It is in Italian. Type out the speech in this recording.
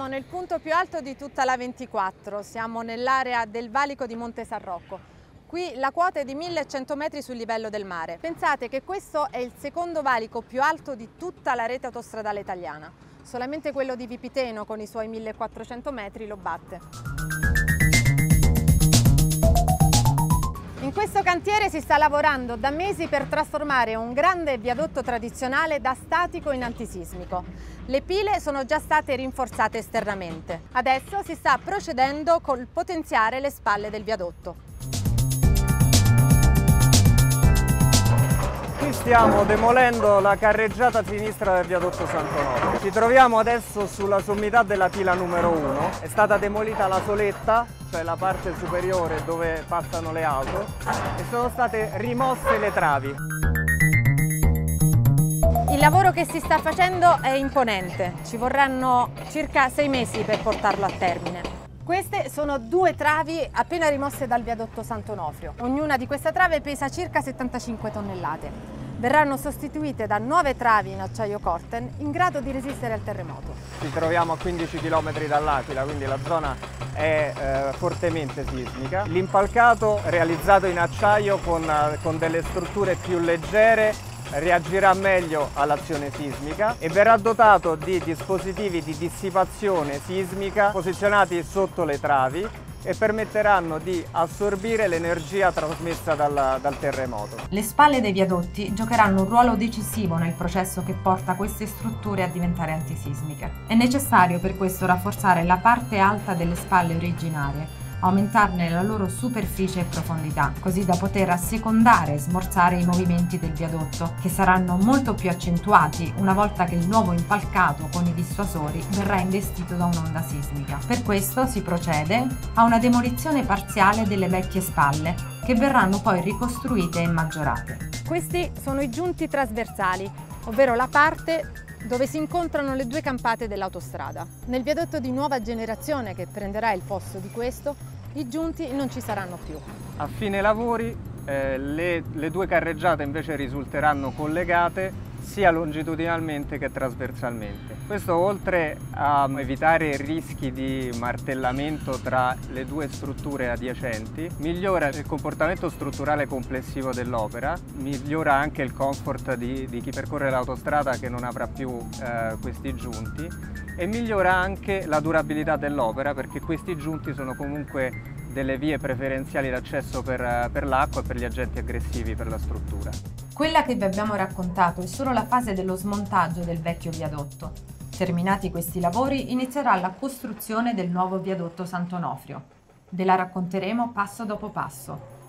troviamo nel punto più alto di tutta la 24, siamo nell'area del valico di Monte San Rocco. Qui la quota è di 1100 metri sul livello del mare. Pensate che questo è il secondo valico più alto di tutta la rete autostradale italiana. Solamente quello di Vipiteno con i suoi 1400 metri lo batte. In questo cantiere si sta lavorando da mesi per trasformare un grande viadotto tradizionale da statico in antisismico. Le pile sono già state rinforzate esternamente. Adesso si sta procedendo col potenziare le spalle del viadotto. Qui stiamo demolendo la carreggiata sinistra del viadotto Sant'Onofrio. Ci troviamo adesso sulla sommità della pila numero 1. È stata demolita la soletta, cioè la parte superiore dove passano le auto, e sono state rimosse le travi. Il lavoro che si sta facendo è imponente, ci vorranno circa 6 mesi per portarlo a termine. Queste sono 2 travi appena rimosse dal viadotto Sant'Onofrio. Ognuna di queste trave pesa circa 75 tonnellate. Verranno sostituite da 9 travi in acciaio Corten in grado di resistere al terremoto. Ci troviamo a 15 km dall'Aquila, quindi la zona è fortemente sismica. L'impalcato realizzato in acciaio con delle strutture più leggere reagirà meglio all'azione sismica e verrà dotato di dispositivi di dissipazione sismica posizionati sotto le travi e permetteranno di assorbire l'energia trasmessa dal terremoto. Le spalle dei viadotti giocheranno un ruolo decisivo nel processo che porta queste strutture a diventare antisismiche. È necessario per questo rafforzare la parte alta delle spalle originarie, aumentarne la loro superficie e profondità, così da poter assecondare e smorzare i movimenti del viadotto, che saranno molto più accentuati una volta che il nuovo impalcato con i dissuasori verrà investito da un'onda sismica. Per questo si procede a una demolizione parziale delle vecchie spalle, che verranno poi ricostruite e maggiorate. Questi sono i giunti trasversali, ovvero la parte dove si incontrano le 2 campate dell'autostrada. Nel viadotto di nuova generazione che prenderà il posto di questo, i giunti non ci saranno più. A fine lavori le 2 carreggiate invece risulteranno collegate sia longitudinalmente che trasversalmente. Questo, oltre a evitare rischi di martellamento tra le 2 strutture adiacenti, migliora il comportamento strutturale complessivo dell'opera, migliora anche il comfort di chi percorre l'autostrada, che non avrà più questi giunti, e migliora anche la durabilità dell'opera, perché questi giunti sono comunque delle vie preferenziali d'accesso per l'acqua e per gli agenti aggressivi per la struttura. Quella che vi abbiamo raccontato è solo la fase dello smontaggio del vecchio viadotto. Terminati questi lavori, inizierà la costruzione del nuovo viadotto Sant'Onofrio. Ve la racconteremo passo dopo passo.